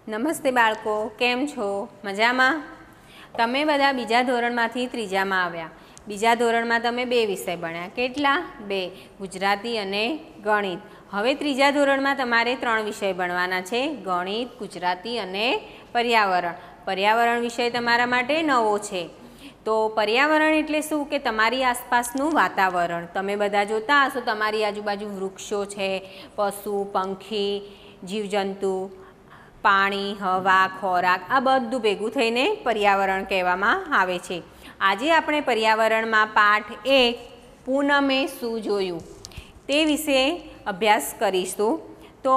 નમસ્તે બાળકો, કેમ છો? મજામાં? તમે બધા બીજા ધોરણમાંથી ત્રીજામાં આવ્યા. બીજા ધોરણમાં તમે 2 વિષય ભણ્યા. કેટલા? 2, ગુજરાતી અને ગણિત. હવે ત્રીજા ધોરણમાં તમારે 3 વિષય ભણવાના છે, ગણિત, ગુજરાતી અને પર્યાવરણ. પર્યાવરણ વિષય તમારા માટે નવો છે. તો પર્યાવરણ એટલે શું કે તમારી આસપાસનું વાતાવરણ. તમે બધા જોતા હશો તમારી આજુબાજુ વૃક્ષો છે, પશુ પંખી, જીવજંતુ, પાણી, હવા, ખોરાક, આ બધું ભેગું થઈને પર્યાવરણ કહેવામાં આવે છે. આજે આપણે પર્યાવરણમાં પાઠ 1 પૂનમે શું જોયું તે વિશે અભ્યાસ કરીશું. તો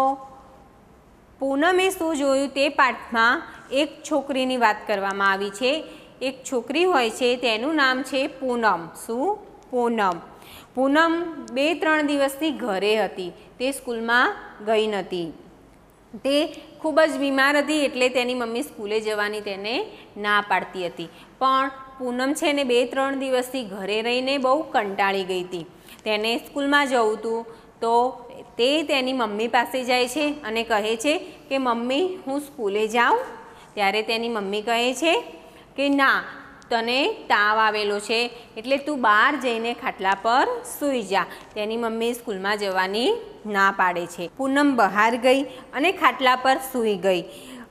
પૂનમે શું જોયું તે પાઠમાં એક છોકરીની વાત કરવામાં આવી છે. એક છોકરી હોય છે તેનું નામ છે પૂનમ. શું? પૂનમ. પૂનમ 2-3 દિવસથી ઘરે હતી, તે સ્કૂલમાં ગઈ નહોતી. તે ખૂબ જ બીમાર હતી એટલે તેની મમ્મી સ્કૂલે જવાની તેને ના પાડતી હતી. પણ પૂનમ છે ને 2-3 દિવસથી ઘરે રહીને બહુ કંટાળી ગઈ હતી. તેને સ્કૂલમાં જવું હતું તો તે તેની મમ્મી પાસે જાય છે અને કહે છે કે મમ્મી હું સ્કૂલે જાઉં. ત્યારે તેની મમ્મી કહે છે કે ના, તને તાવ આવેલો છે એટલે તું બહાર જઈને ખાટલા પર સૂઈ જા. તેની મમ્મી સ્કૂલમાં જવાની ના પાડે છે. પૂનમ બહાર ગઈ અને ખાટલા પર સૂઈ ગઈ.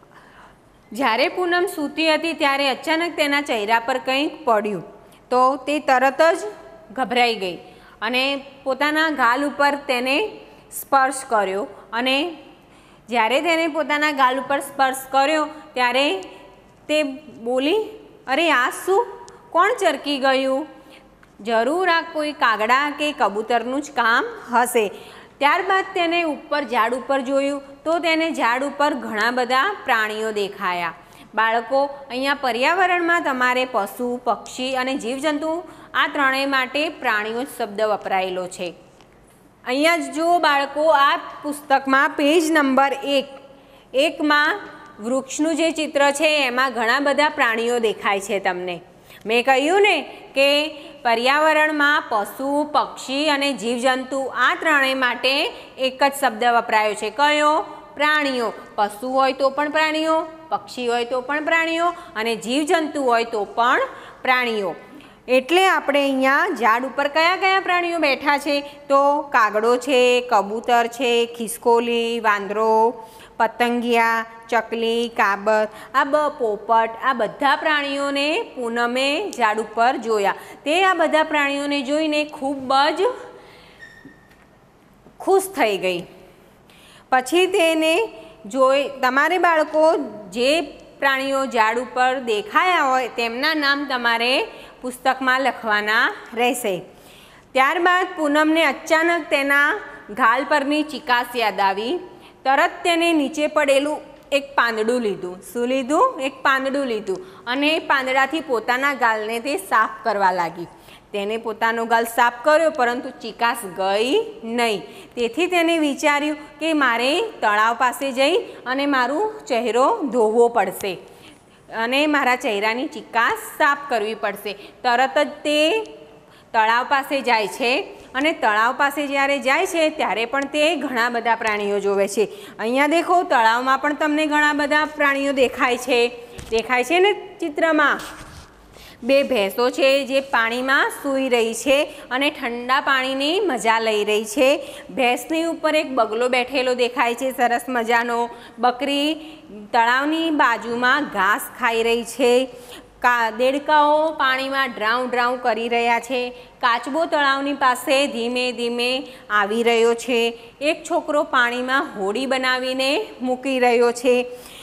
જ્યારે પૂનમ સૂતી હતી ત્યારે અચાનક તેના ચહેરા પર કંઈક પડ્યું તો તે તરત જ ગભરાઈ ગઈ અને પોતાના ગાલ ઉપર તેને સ્પર્શ કર્યો. અને જ્યારે તેને પોતાના ગાલ ઉપર સ્પર્શ કર્યો ત્યારે તે બોલી, અરે આ શું? કોણ ચરકી ગયું? જરૂર આ કોઈ કાગડા કે કબૂતરનું જ કામ હશે. ત્યારબાદ તેને ઉપર ઝાડ ઉપર જોયું તો તેને ઝાડ ઉપર ઘણા બધા પ્રાણીઓ દેખાયા. બાળકો, અહીંયા પર્યાવરણમાં તમારે પશુ, પક્ષી અને જીવજંતુ આ ત્રણેય માટે પ્રાણીઓ શબ્દ વપરાયેલો છે. અહીંયા જ જુઓ બાળકો, આ પુસ્તકમાં પેજ નંબર 1માં વૃક્ષનું જે ચિત્ર છે એમાં ઘણા બધા પ્રાણીઓ દેખાય છે તમને. મેં કહ્યું ને કે પર્યાવરણમાં પશુ, પક્ષી અને જીવજંતુ આ ત્રણેય માટે એક જ શબ્દ વપરાયો છે. કયો? પ્રાણીઓ. પશુ હોય તો પણ પ્રાણીઓ, પક્ષી હોય તો પણ પ્રાણીઓ અને જીવજંતુ હોય તો પણ પ્રાણીઓ. એટલે આપણે અહીંયા ઝાડ ઉપર કયા કયા પ્રાણીઓ બેઠા છે? તો કાગડો છે, કબૂતર છે, ખિસકોલી, વાંદરો, પતંગિયા, ચકલી, કાબર, પોપટ, આ બધા પ્રાણીઓને પૂનમે ઝાડ ઉપર જોયા. તે આ બધા પ્રાણીઓને જોઈને ખૂબ જ ખુશ થઈ ગઈ. પછી તેને તમારે બાળકો જે પ્રાણીઓ ઝાડ ઉપર દેખાયા હોય તેમના નામ તમારે પુસ્તકમાં લખવાના રહેશે. ત્યારબાદ પૂનમને અચાનક તેના ગાલ પરની ચિકાસ યાદ આવી. તરત તેને નીચે પડેલું એક પાંદડું લીધું. શું લીધું? એક પાંદડું લીધું અને પાંદડાથી પોતાના ગાલને તે સાફ કરવા લાગી. તેને પોતાનો ગાલ સાફ કર્યો પરંતુ ચિકાસ ગઈ નહીં. તેથી તેને વિચાર્યું કે મારે તળાવ પાસે જઈ અને મારો ચહેરો ધોવો પડશે અને મારા ચહેરાની ચિકાસ સાફ કરવી પડશે. તરત જ તે તળાવ પાસે જાય છે અને તળાવ પાસે જ્યારે જાય છે ત્યારે પણ તે ઘણા બધા પ્રાણીઓ જોવે છે. અહીંયા દેખો, તળાવમાં પણ તમને ઘણા બધા પ્રાણીઓ દેખાય છે ને ચિત્રમાં. 2 ભેંસો છે જે પાણીમાં સૂઈ રહી છે અને ઠંડા પાણીની મજા લઈ રહી છે. ભેંસની ઉપર એક બગલો બેઠેલો દેખાય છે સરસ મજાનો. બકરી તળાવની બાજુમાં ઘાસ ખાઈ રહી છે. દેડકાઓ પાણીમાં ડ્રાઉં ડ્રાઉં કરી રહ્યા છે. કાચબો તળાવની પાસે ધીમે ધીમે આવી રહ્યો છે. એક છોકરો પાણીમાં હોડી બનાવીને મૂકી રહ્યો છે.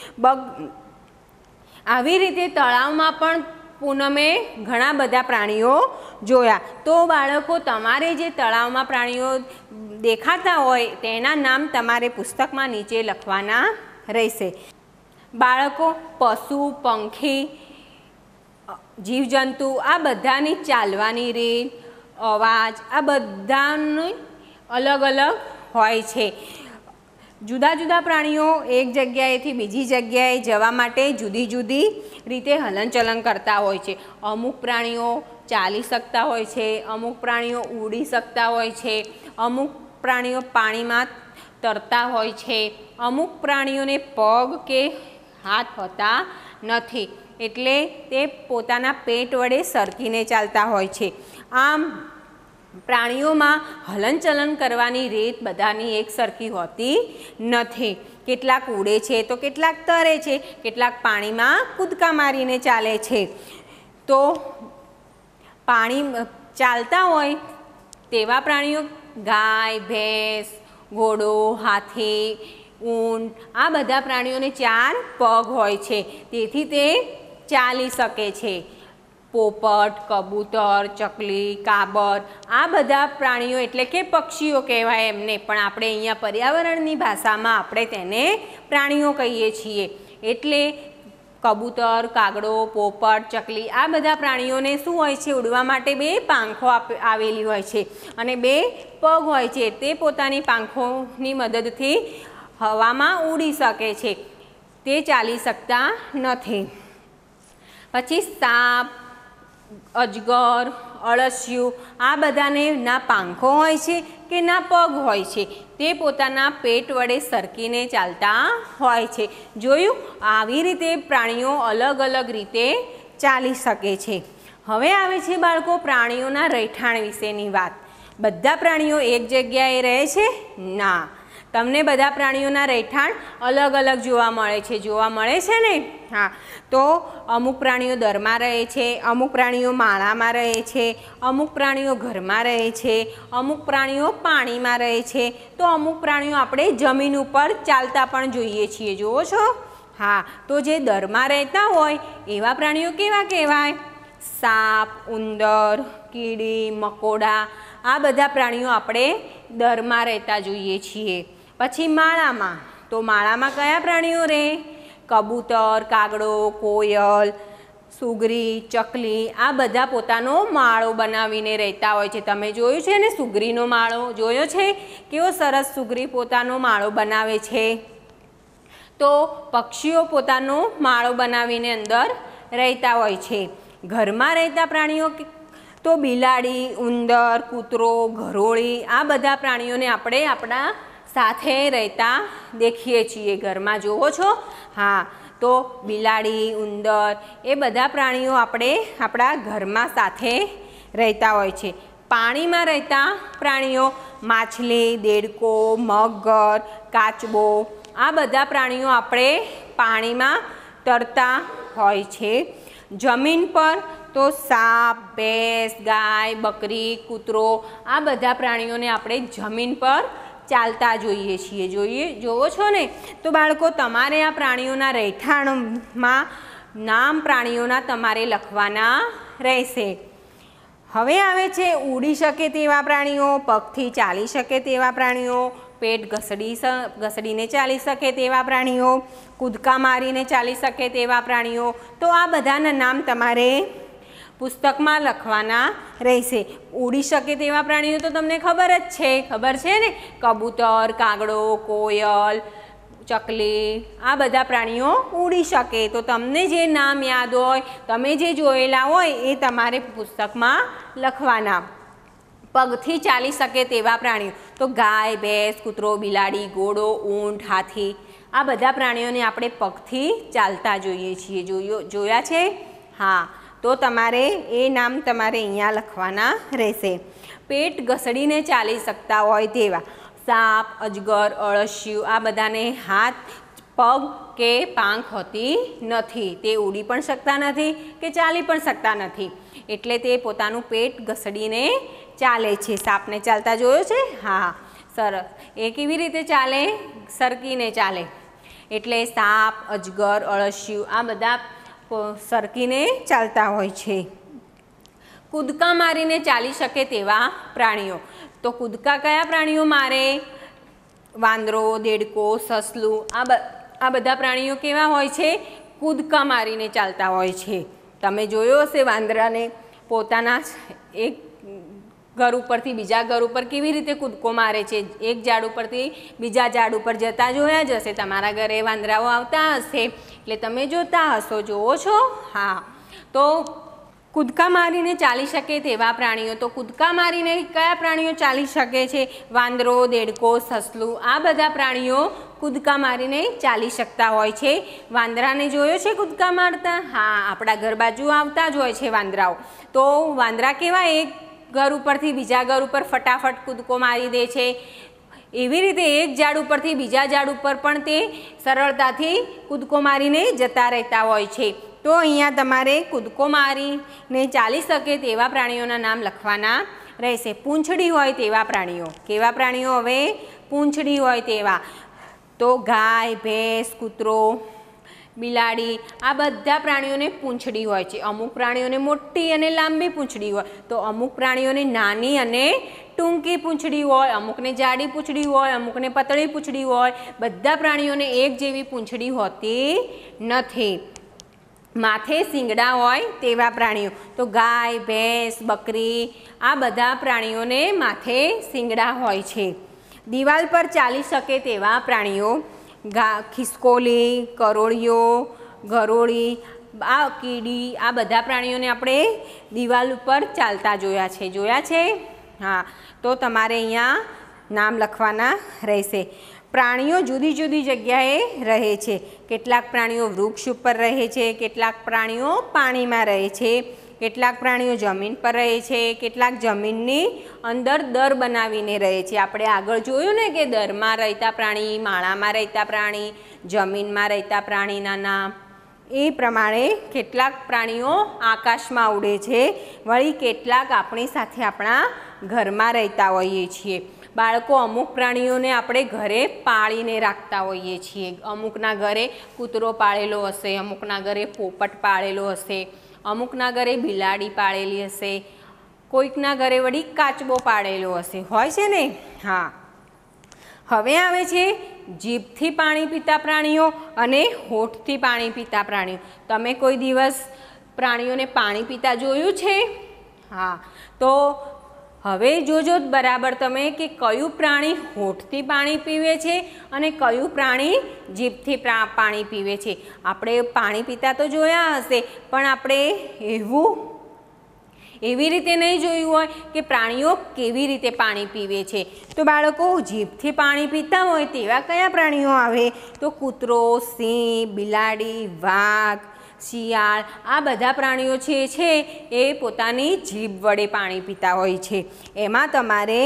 આવી રીતે તળાવમાં પણ પૂનમે ઘણા બધા પ્રાણીઓ જોયા. તો બાળકો, તમારે જે તળાવમાં પ્રાણીઓ દેખાતા હોય તેના નામ તમારે પુસ્તકમાં નીચે લખવાના રહેશે. બાળકો, પશુ, પંખી, જીવજંતુ આ બધાની ચાલવાની રીત, અવાજ આ બધાની અલગ અલગ હોય છે. જુદા જુદા પ્રાણીઓ એક જગ્યાએથી બીજી જગ્યાએ જવા માટે જુદી જુદી રીતે હલનચલન કરતા હોય છે. અમુક પ્રાણીઓ ચાલી શકતા હોય છે, અમુક પ્રાણીઓ ઉડી શકતા હોય છે, અમુક પ્રાણીઓ પાણીમાં તરતા હોય છે, અમુક પ્રાણીઓને પગ કે હાથ હોતા નથી, એટલે તે પોતાના પેટ વડે સરકીને ચાલતા હોય છે. આમ પ્રાણીઓમાં હલનચલન કરવાની રીત બધાની એક સરખી હોતી નથી. કેટલાક ઉડે છે તો કેટલાક તરે છે, કેટલાક પાણીમાં કૂદકા મારીને ચાલે છે. તો પાણી ચાલતા હોય તેવા પ્રાણીઓ ગાય, ભેંસ, ઘોડો, હાથી, ઊંટ આ બધા પ્રાણીઓને 4 પગ હોય છે, તેથી તે ચાલી શકે છે. પોપટ, કબૂતર, ચકલી, કાબર આ બધા પ્રાણીઓ એટલે કે પક્ષીઓ કહેવાય એમને, પણ આપણે અહીંયા પર્યાવરણની ભાષામાં આપણે તેને પ્રાણીઓ કહીએ છીએ. એટલે કબૂતર, કાગડો, પોપટ, ચકલી આ બધા પ્રાણીઓને શું હોય છે? ઉડવા માટે 2 પાંખો આવેલી હોય છે અને 2 પગ હોય છે. તે પોતાની પાંખોની મદદથી હવામાં ઉડી શકે છે, તે ચાલી શકતા નથી. પછી સાપ, અજગર, અળસિયું આ બધાને ના પાંખો હોય છે કે ના પગ હોય છે, તે પોતાના પેટ વડે સરકીને ચાલતા હોય છે. જોયું? આવી રીતે પ્રાણીઓ અલગ અલગ રીતે ચાલી શકે છે. હવે આવે છે બાળકો પ્રાણીઓના રહેઠાણ વિશેની વાત. બધા પ્રાણીઓ એક જગ્યાએ રહે છે? ના, તમને બધા પ્રાણીઓના રહેઠાણ અલગ અલગ જોવા મળે છે. જોવા મળે છે ને? હા. તો અમુક પ્રાણીઓ દરમાં રહે છે, અમુક પ્રાણીઓ માળામાં રહે છે, અમુક પ્રાણીઓ ઘરમાં રહે છે, અમુક પ્રાણીઓ પાણીમાં રહે છે, તો અમુક પ્રાણીઓ આપણે જમીન ઉપર ચાલતા પણ જોઈએ છીએ. જુઓ છો? હા. તો જે દરમાં રહેતા હોય એવા પ્રાણીઓ કેવા કહેવાય? સાપ, ઉંદર, કીડી, મકોડા આ બધા પ્રાણીઓ આપણે દરમાં રહેતા જોઈએ છીએ. પછી માળામાં, તો માળામાં કયા પ્રાણીઓ રહે? કબૂતર, કાગડો, કોયલ, સુગરી, ચકલી આ બધા પોતાનો માળો બનાવીને રહેતા હોય છે. તમે જોયું છે ને સુગરીનો માળો? જોયો છે? કેવો સરસ સુગરી પોતાનો માળો બનાવે છે. તો પક્ષીઓ પોતાનો માળો બનાવીને અંદર રહેતા હોય છે. ઘરમાં રહેતા પ્રાણીઓ તો બિલાડી, ઉંદર, કૂતરો, ઘરોળી આ બધા પ્રાણીઓને આપણે આપણા સાથે રહેતા દેખીએ છીએ ઘરમાં. જુઓ છો? હા. તો બિલાડી, ઉંદર એ બધા પ્રાણીઓ આપણે આપણા ઘરમાં સાથે રહેતા હોય છે. પાણીમાં રહેતા પ્રાણીઓ માછલી, દેડકો, મગર, કાચબો આ બધા પ્રાણીઓ આપણે પાણીમાં તરતા હોય છે. જમીન પર તો સાપ, ભેંસ, ગાય, બકરી, કૂતરો આ બધા પ્રાણીઓને આપણે જમીન પર ચાલતા જોઈએ છીએ. જોવો છો ને? તો બાળકો તમારે આ પ્રાણીઓના રહેઠાણમાં નામ પ્રાણીઓના તમારે લખવાના રહેશે. હવે આવે છે ઉડી શકે તેવા પ્રાણીઓ, પગથી ચાલી શકે તેવા પ્રાણીઓ, પેટ ઘસડીને ચાલી શકે તેવા પ્રાણીઓ, કૂદકા મારીને ચાલી શકે તેવા પ્રાણીઓ. તો આ બધાના નામ તમારે પુસ્તકમાં લખવાના રહેશે. ઉડી શકે તેવા પ્રાણીઓ તો તમને ખબર જ છે, ખબર છે ને? કબૂતર, કાગડો, કોયલ, ચકલી આ બધા પ્રાણીઓ ઉડી શકે. તો તમને જે નામ યાદ હોય, તમે જે જોયેલા હોય એ તમારે પુસ્તકમાં લખવાના. પગથી ચાલી શકે તેવા પ્રાણીઓ તો ગાય, ભેંસ, કૂતરો, બિલાડી, ઘોડો, ઊંટ, હાથી આ બધા પ્રાણીઓને આપણે પગથી ચાલતા જોઈએ છીએ. જોયા છે? હા. તો તમારે એ નામ તમારે અહીંયા લખવાના રહેશે. પેટ ઘસડીને ચાલી શકતા હોય તેવા સાપ, અજગર, અળસિયું આ બધાને હાથ, પગ કે પાંખ હોતી નથી. તે ઉડી પણ શકતા નથી કે ચાલી પણ શકતા નથી, એટલે તે પોતાનું પેટ ઘસડીને ચાલે છે. સાપને ચાલતા જોયો છે? હા, સરસ. એ કેવી રીતે ચાલે? સરકીને ચાલે. એટલે સાપ, અજગર, અળસિયું આ બધા સરકીને ચાલતા હોય છે. કૂદકા મારીને ચાલી શકે તેવા પ્રાણીઓ તો કૂદકા કયા પ્રાણીઓ મારે? વાંદરો, દેડકો, સસલું આ બધા પ્રાણીઓ કેવા હોય છે? કૂદકા મારીને ચાલતા હોય છે. તમે જોયો હશે વાંદરાને પોતાના એક ઘર ઉપરથી બીજા ઘર ઉપર કેવી રીતે કૂદકો મારે છે. એક ઝાડ ઉપરથી બીજા ઝાડ ઉપર જતા જોયા જ હશે. તમારા ઘરે વાંદરાઓ આવતા હશે એટલે તમે જોતા હશો. જુઓ છો? હા. તો કૂદકા મારીને ચાલી શકે તેવા પ્રાણીઓ તો કૂદકા મારીને કયા પ્રાણીઓ ચાલી શકે છે? વાંદરો, દેડકો, સસલું આ બધા પ્રાણીઓ કૂદકા મારીને ચાલી શકતા હોય છે. વાંદરાને જોયો છે કૂદકા મારતા? હા, આપણા ઘર બાજુ આવતા જ હોય છે વાંદરાઓ. તો વાંદરા કેવા એક ઘર ઉપરથી બીજા ઘર ઉપર ફટાફટ કૂદકો મારી દે છે. એવી રીતે એક ઝાડ ઉપરથી બીજા ઝાડ ઉપર પણ તે સરળતાથી કૂદકો મારીને જતા રહેતા હોય છે. તો અહીંયા તમારે કૂદકો મારીને ચાલી શકે તેવા પ્રાણીઓના નામ લખવાના રહેશે. પૂંછડી હોય તેવા પ્રાણીઓ. કેવા પ્રાણીઓ? હવે પૂંછડી હોય તેવા. તો ગાય, ભેંસ, કૂતરો, બિલાડી, આ બધા પ્રાણીઓને પૂંછડી હોય છે. અમુક પ્રાણીઓને મોટી અને લાંબી પૂંછડી હોય, તો અમુક પ્રાણીઓને નાની અને ટૂંકી પૂંછડી હોય, અમુકને જાડી પૂંછડી હોય, અમુકને પતળી પૂંછડી હોય. બધા પ્રાણીઓને એક જેવી પૂંછડી હોતી નથી. માથે શિંગડા હોય તેવા પ્રાણીઓ. તો ગાય, ભેંસ, બકરી, આ બધા પ્રાણીઓને માથે શિંગડા હોય છે. દિવાલ પર ચાલી શકે તેવા પ્રાણીઓ. ખિસકોલી, કરોળીઓ, ગરોળી, આ કીડી, આ બધા પ્રાણીઓને આપણે દિવાલ ઉપર ચાલતા જોયા છે. હા, તો તમારે અહીંયા નામ લખવાના રહેશે. પ્રાણીઓ જુદી જુદી જગ્યાએ રહે છે. કેટલાક પ્રાણીઓ વૃક્ષ ઉપર રહે છે, કેટલાક પ્રાણીઓ પાણીમાં રહે છે, કેટલાક પ્રાણીઓ જમીન પર રહે છે, કેટલાક જમીનની અંદર દર બનાવીને રહે છે. આપણે આગળ જોયું ને કે દરમાં રહેતા પ્રાણી, માળામાં રહેતા પ્રાણી, જમીનમાં રહેતા પ્રાણીના નામ. એ પ્રમાણે કેટલાક પ્રાણીઓ આકાશમાં ઉડે છે, વળી કેટલાક આપણી સાથે આપણા ઘરમાં રહેતા હોઈએ છીએ. બાળકો, અમુક પ્રાણીઓને આપણે ઘરે પાળીને રાખતા હોઈએ છીએ. અમુકના ઘરે કૂતરો પાળેલો હશે, અમુકના ઘરે પોપટ પાળેલો હશે, અમુકના ઘરે બિલાડી પાળેલી હશે, કોઈકના ઘરે વળી કાચબો પાળેલો હશે. હોય છે ને? હા. હવે આવે છે જીભથી પાણી પીતા પ્રાણીઓ અને હોઠથી પાણી પીતા પ્રાણીઓ. તમે કોઈ દિવસ પ્રાણીઓને પાણી પીતા જોયું છે? હા, તો હવે જોજો બરાબર તમે કે કયું પ્રાણી હોઠથી પાણી પીવે છે અને કયું પ્રાણી જીભથી પાણી પીવે છે. આપણે પાણી પીતા તો જોયા હશે, પણ આપણે એવી રીતે નહીં જોયું હોય કે પ્રાણીઓ કેવી રીતે પાણી પીવે છે. તો બાળકો, જીભથી પાણી પીતા હોય તેવા કયા પ્રાણીઓ આવે? તો કૂતરો, સિંહ, બિલાડી, વાઘ, શિયાળ, આ બધા પ્રાણીઓ છે એ પોતાની જીભ વડે પાણી પીતા હોય છે. એમાં તમારે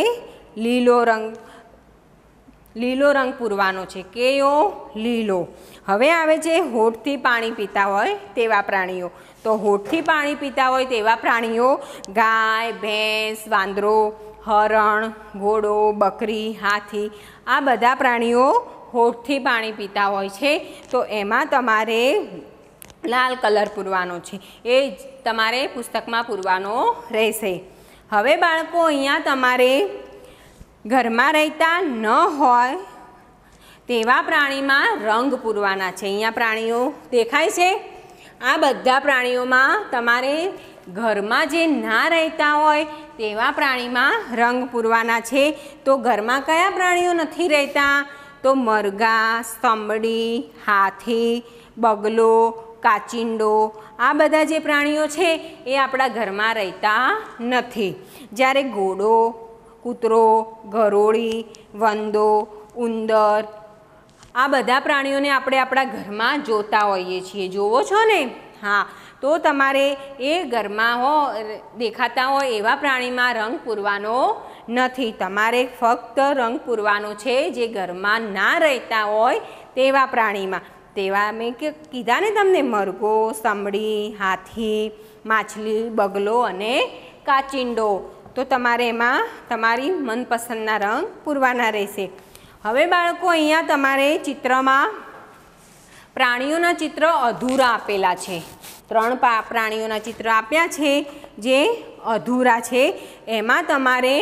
લીલો રંગ પૂરવાનો છે. કયો? લીલો. હવે આવે છે હોઠથી પાણી પીતા હોય તેવા પ્રાણીઓ. તો હોઠથી પાણી પીતા હોય તેવા પ્રાણીઓ ગાય, ભેંસ, વાંદરો, હરણ, ઘોડો, બકરી, હાથી, આ બધા પ્રાણીઓ હોઠથી પાણી પીતા હોય છે. તો એમાં તમારે લાલ કલર પૂરવાનો છે. એ તમારે પુસ્તકમાં પૂરવાનો રહેશે. હવે બાળકો, અહીંયા તમારે ઘરમાં રહેતા ન હોય તેવા પ્રાણીમાં રંગ પૂરવાના છે. અહીંયા પ્રાણીઓ દેખાય છે. આ બધા પ્રાણીઓમાં તમારે ઘરમાં જે ના રહેતા હોય તેવા પ્રાણીમાં રંગ પૂરવાના છે. તો ઘરમાં કયા પ્રાણીઓ નથી રહેતા? તો મરઘા, સ્તંભડી, હાથી, બગલો, કાચિંડો, આ બધા જે પ્રાણીઓ છે એ આપણા ઘરમાં રહેતા નથી. જ્યારે ઘોડો, કૂતરો, ગરોળી, વંદો, ઉંદર, આ બધા પ્રાણીઓને આપણે આપણા ઘરમાં જોતા હોઈએ છીએ. જોવો છો ને? હા, તો તમારે એ ઘરમાં દેખાતા હોય એવા પ્રાણીમાં રંગ પૂરવાનો નથી. તમારે ફક્ત રંગ પૂરવાનો છે જે ઘરમાં ના રહેતા હોય તેવા પ્રાણીમાં. તેવા મેં કીધા ને તમને, મરઘો, સ્તંભડી, હાથી, માછલી, બગલો અને કાચિંડો. તો તમારે એમાં તમારી મનપસંદના રંગ પૂરવાના રહેશે. હવે બાળકો, અહીંયા તમારે ચિત્રમાં પ્રાણીઓના ચિત્ર અધૂરા આપેલા છે. 3 પ્રાણીઓના ચિત્ર આપ્યા છે જે અધૂરા છે. એમાં તમારે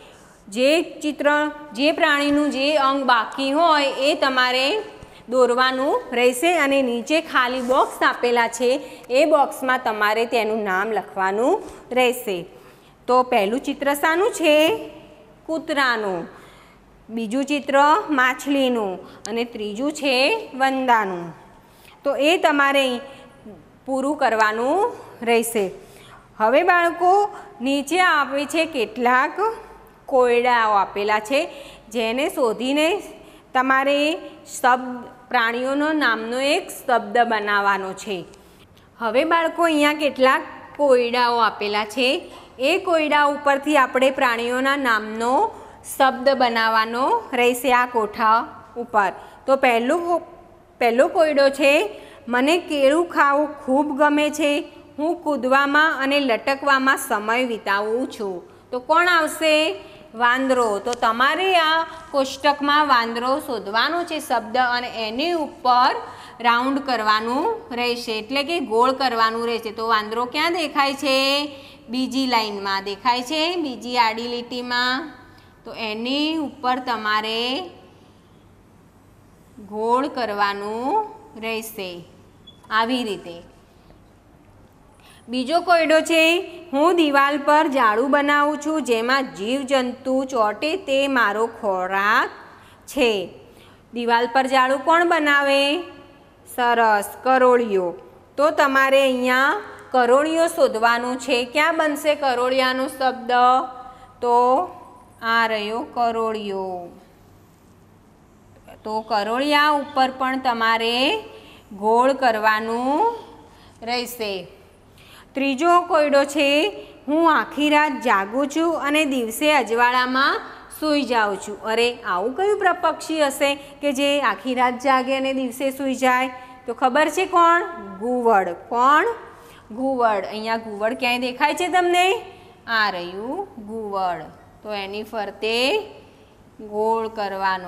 જે પ્રાણીનું જે અંગ બાકી હોય એ તમારે દોરવાનું રહેશે અને નીચે ખાલી બોક્સ આપેલા છે એ બોક્સમાં તમારે તેનું નામ લખવાનું રહેશે. તો પહેલું ચિત્ર શાનું છે? કૂતરાનું. બીજું ચિત્ર માછલીનું અને ત્રીજું છે વંદાનું. તો એ તમારે પૂરું કરવાનું રહેશે. હવે બાળકો, નીચે આવે છે કેટલાક કોયડાઓ આપેલા છે જેને શોધીને તમારે પ્રાણીઓનો નામનો એક શબ્દ બનાવવાનો છે. હવે બાળકો અહીંયા કેટલાક કોયડાઓ આપેલા છે. એ કોયડા ઉપરથી આપણે પ્રાણીઓના નામનો શબ્દ બનાવવાનો રહેશે આ કોઠા ઉપર. તો પહેલો કોયડો છે, મને કેળું ખાવું ખૂબ ગમે છે, હું કૂદવામાં અને લટકવામાં સમય વિતાવું છું. તો કોણ આવશે? વાંદરો. તો તમારે આ કોષ્ટકમાં વાંદરો શોધવાનો છે શબ્દ અને એની ઉપર રાઉન્ડ કરવાનું રહેશે, એટલે કે ગોળ કરવાનું રહેશે. તો વાંદરો ક્યાં દેખાય છે? બીજી લાઈનમાં દેખાય છે, બીજી આડી લીટીમાં. તો એની ઉપર તમારે ગોળ કરવાનું રહેશે આવી રીતે. બીજો કોયડો છે, હું દિવાલ પર ઝાડુ બનાવું છું, જેમાં જીવજંતુ ચોંટે તે મારો ખોરાક છે. દિવાલ પર ઝાડુ કોણ બનાવે? સરસ, કરોળિયો. તો તમારે અહીંયા કરોળિયો શોધવાનું છે. ક્યાં બનશે કરોળિયાનો શબ્દ? તો આ રહ્યો કરોળિયો. તો કરોળિયા ઉપર પણ તમારે ગોળ કરવાનું રહેશે. ત્રીજો કોયડો છે, હું આખી રાત જાગું છું અને દિવસે અજવાળામાં સૂઈ જાઉં છું. અરે, આવું કયું પક્ષી હશે કે જે આખી રાત જાગે અને દિવસે સૂઈ જાય? તો ખબર છે કોણ? ઘુવડ. કોણ? ઘુવડ. અહીંયા ઘુવડ ક્યાંય દેખાય છે તમને? આ રહ્યું ઘુવડ. તો એની ફરતે ગોળ કરવાનો.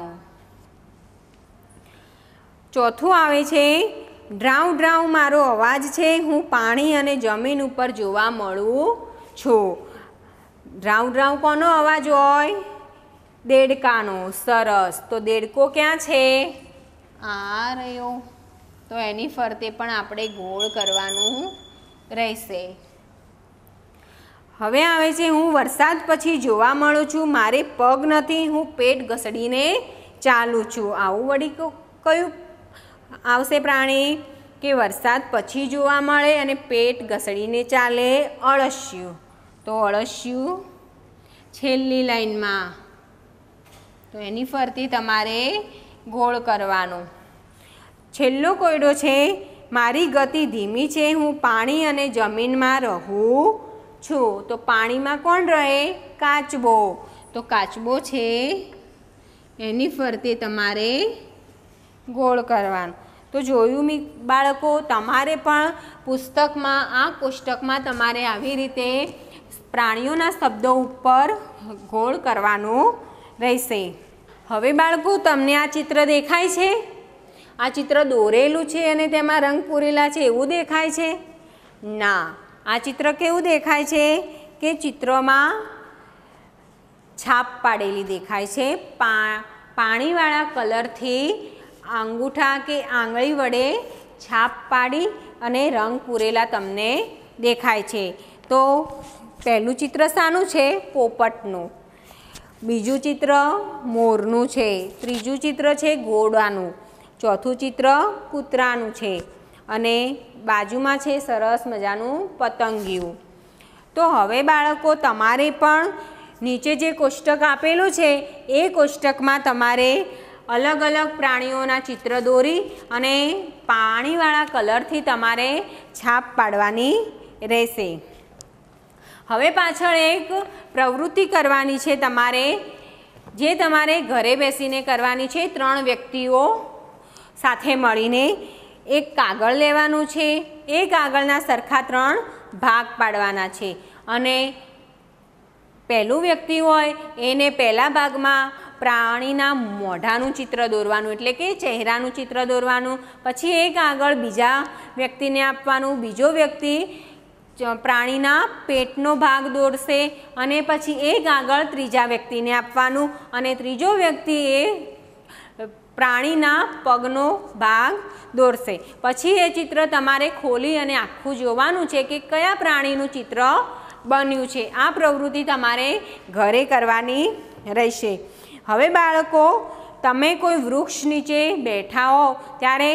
ચોથું આવે છે, ડ્રાઉ ડ્રાઉ મારો અવાજ છે, હું પાણી અને જમીન ઉપર જોવા મળું છું. ડ્રાઉ ડ્રાઉ કોનો અવાજ હોય? દેડકાનો. સરસ. તો દેડકો ક્યાં છે? આ રહ્યો. તો એની ફરતે પણ આપણે ગોળ કરવાનું રહેશે. હવે આવે છે, હું વરસાદ પછી જોવા મળું છું, મારે પગ નથી, હું પેટ ઘસડીને ચાલું છું. આવું વળી કયું આવશે પ્રાણી કે વરસાદ પછી જોવા મળે અને પેટ ઘસડીને ચાલે? અળસિયું. તો અળસિયું છેલ્લી લાઈનમાં. તો એની ફરતી તમારે ગોળ કરવાનો. છેલ્લો કોયડો છે, મારી ગતિ ધીમી છે, હું પાણી અને જમીનમાં રહું છું. તો પાણીમાં કોણ રહે? કાચબો. તો કાચબો છે એની ફરતે તમારે ગોળ કરવાનું. તો જોયું બાળકો, તમારે પણ પુસ્તકમાં આ કોષ્ટકમાં તમારે આવી રીતે પ્રાણીઓના શબ્દો ઉપર ગોળ કરવાનું રહેશે. હવે બાળકો, તમને આ ચિત્ર દેખાય છે? આ ચિત્ર દોરેલું છે અને તેમાં રંગ પૂરેલા છે એવું દેખાય છે? ના, આ ચિત્ર કેવું દેખાય છે કે ચિત્રમાં છાપ પાડેલી દેખાય છે. પાણીવાળા કલરથી અંગૂઠા કે આંગળી વડે છાપ પાડી અને રંગ પૂરેલા તમને દેખાય છે. તો પહેલું ચિત્ર શાનું છે? પોપટનું. બીજું ચિત્ર મોરનું છે. ત્રીજું ચિત્ર છે ઘોડાનું. ચોથું ચિત્ર કૂતરાનું છે અને બાજુમાં છે સરસ મજાનું પતંગિયું. તો હવે બાળકો, તમારે પણ નીચે જે કોષ્ટક આપેલું છે એ કોષ્ટકમાં તમારે અલગ અલગ પ્રાણીઓના ચિત્ર દોરી અને પાણીવાળા કલરથી તમારે છાપ પાડવાની રહેશે. હવે પાછળ એક પ્રવૃત્તિ કરવાની છે તમારે, જે તમારે ઘરે બેસીને કરવાની છે. 3 વ્યક્તિઓ સાથે મળીને એક કાગળ લેવાનું છે. એ કાગળના સરખા 3 ભાગ પાડવાના છે અને પહેલું વ્યક્તિ હોય એને પહેલા ભાગમાં પ્રાણીના મોઢાનું ચિત્ર દોરવાનું, એટલે કે ચહેરાનું ચિત્ર દોરવાનું. પછી એક આગળ બીજા વ્યક્તિને આપવાનું. બીજો વ્યક્તિ પ્રાણીના પેટનો ભાગ દોરશે અને પછી એક આગળ ત્રીજા વ્યક્તિને આપવાનું અને ત્રીજો વ્યક્તિ એ પ્રાણીના પગનો ભાગ દોરશે. પછી એ ચિત્ર તમારે ખોલી અને આખું જોવાનું છે કે કયા પ્રાણીનું ચિત્ર બન્યું છે. આ પ્રવૃત્તિ તમારે ઘરે કરવાની રહેશે. હવે બાળકો, તમે કોઈ વૃક્ષ નીચે બેઠા હો ત્યારે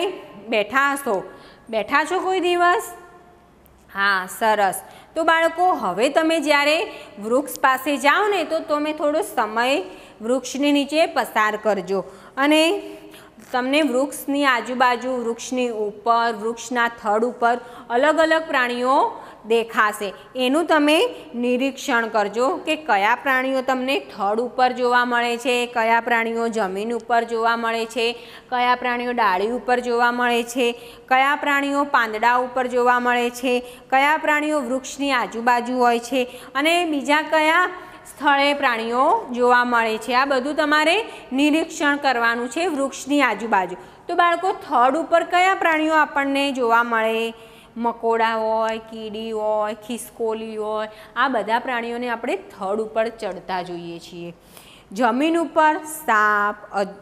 બેઠા છો કોઈ દિવસ? હા, સરસ. તો બાળકો, હવે તમે જ્યારે વૃક્ષ પાસે જાઓ ને તો તમે થોડો સમય વૃક્ષની નીચે પસાર કરજો અને તમને વૃક્ષની આજુબાજુ, વૃક્ષની ઉપર, વૃક્ષના થડ ઉપર અલગ અલગ પ્રાણીઓ દેખાશે. એનું તમે નિરીક્ષણ કરજો કે કયા પ્રાણીઓ તમને થડ ઉપર જોવા મળે છે, કયા પ્રાણીઓ જમીન ઉપર જોવા મળે છે, કયા પ્રાણીઓ ડાળી ઉપર જોવા મળે છે, કયા પ્રાણીઓ પાંદડા ઉપર જોવા મળે છે, કયા પ્રાણીઓ વૃક્ષની આજુબાજુ હોય છે અને બીજા કયા સ્થળે પ્રાણીઓ જોવા મળે છે. આ બધું તમારે નિરીક્ષણ કરવાનું છે વૃક્ષની આજુબાજુ. તો બાળકો, થડ ઉપર કયા પ્રાણીઓ આપણને જોવા મળે? મકોડા હોય, કીડી હોય, ખિસકોલી હોય, આ બધા પ્રાણીઓને આપણે થડ ઉપર ચડતા જોઈએ છીએ. જમીન ઉપર સાપ,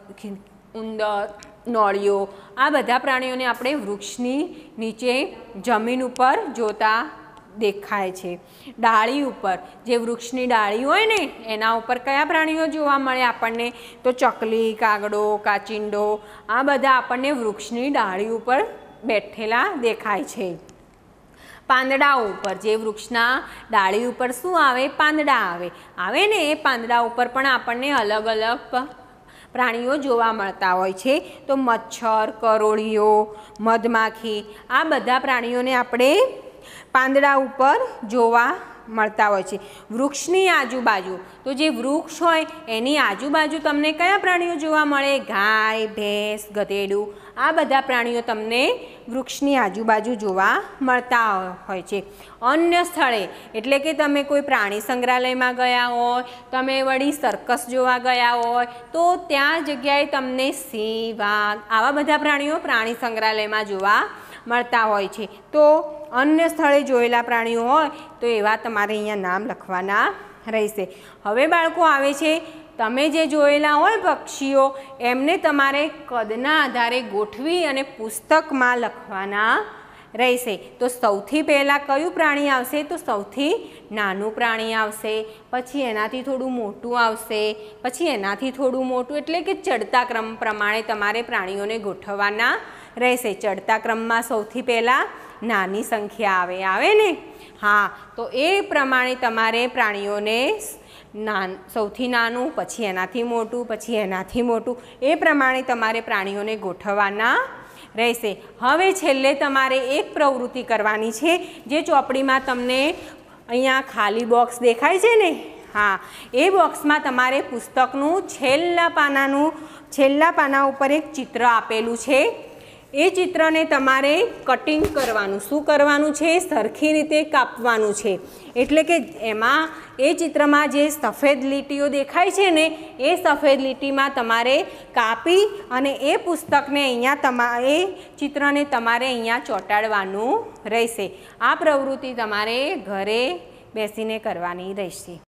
ઉંદર, નોળિયો, આ બધા પ્રાણીઓને આપણે વૃક્ષની નીચે જમીન ઉપર જોતા દેખાય છે. ડાળી ઉપર, જે વૃક્ષની ડાળી હોય ને એના ઉપર કયા પ્રાણીઓ જોવા મળે આપણને? તો ચકલી, કાગડો, કાચિંડો, આ બધા આપણને વૃક્ષની ડાળી ઉપર બેઠેલા દેખાય છે. પાંદડા ઉપર, જે વૃક્ષના ડાળી ઉપર શું આવે? પાંદડા આવે ને, એ પાંદડા ઉપર પણ આપણને અલગ અલગ પ્રાણીઓ જોવા મળતા હોય છે. તો મચ્છર, કરોળીઓ, મધમાખી, આ બધા પ્રાણીઓને આપણે પાંદડા ઉપર જોવા મળતા હોય છે. વૃક્ષની આજુબાજુ, તો જે વૃક્ષ હોય એની આજુબાજુ તમને કયા પ્રાણીઓ જોવા મળે? ગાય, ભેંસ, ગધેડું, આ બધા પ્રાણીઓ તમને વૃક્ષની આજુબાજુ જોવા મળતા હોય છે. અન્ય સ્થળે, એટલે કે તમે કોઈ પ્રાણી સંગ્રહાલયમાં ગયા હોય, તમે વળી સર્કસ જોવા ગયા હોય, તો ત્યાં જગ્યાએ તમને સિંહ, વાઘ, આવા બધા પ્રાણીઓ પ્રાણી સંગ્રહાલયમાં જોવા મળતા હોય છે. તો અન્ય સ્થળે જોયેલા પ્રાણીઓ હોય તો એવા તમારે અહીંયા નામ લખવાના રહેશે. હવે બાળકો આવે છે, તમે જે જોયેલા હોય પક્ષીઓ એમને તમારે કદના આધારે ગોઠવી અને પુસ્તકમાં લખવાના રહેશે. તો સૌથી પહેલાં કયું પ્રાણી આવશે? તો સૌથી નાનું પ્રાણી આવશે, પછી એનાથી થોડું મોટું આવશે, પછી એનાથી થોડું મોટું, એટલે કે ચડતા ક્રમ પ્રમાણે તમારે પ્રાણીઓને ગોઠવવાના રહેશે. ચડતા ક્રમમાં સૌથી પહેલાં નાની સંખ્યા આવે ને? હા, તો એ પ્રમાણે તમારે પ્રાણીઓને સૌથી નાનું, પછી એનાથી મોટું, પછી એનાથી મોટું, એ પ્રમાણે તમારે પ્રાણીઓને ગોઠવવાના રહેશે. હવે છેલ્લે તમારે એક પ્રવૃત્તિ કરવાની છે, જે ચોપડીમાં તમને અહીંયા ખાલી બોક્સ દેખાય છે ને? હા, એ બોક્સમાં તમારે પુસ્તકનું છેલ્લા પાના ઉપર એક ચિત્ર આપેલું છે. એ ચિત્રને તમારે કટિંગ કરવાનું. શું કરવાનું છે? સરખી રીતે કાપવાનું છે. એટલે કે એમાં એ ચિત્રમાં જે સફેદ લીટીઓ દેખાય છે ને, એ સફેદ લીટીમાં તમારે કાપી અને એ પુસ્તકને અહીંયા એ ચિત્રને તમારે અહીંયા ચોંટાડવાનું રહેશે. આ પ્રવૃત્તિ તમારે ઘરે બેસીને કરવાની રહેશે.